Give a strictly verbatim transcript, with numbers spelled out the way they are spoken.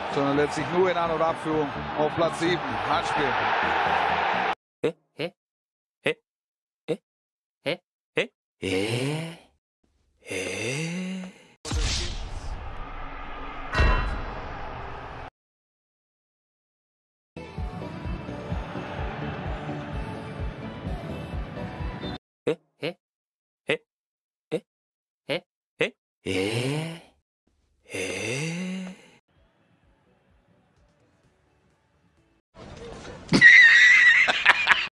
sondern letztlich nur in An- oder Abführung auf Platz sieben. Handspiel. Hä? Hä? Hä? Hä? Hä? Hä? Hä? Hä? Hä? Hä? Hä? Hä? Hä? Hä? Hä?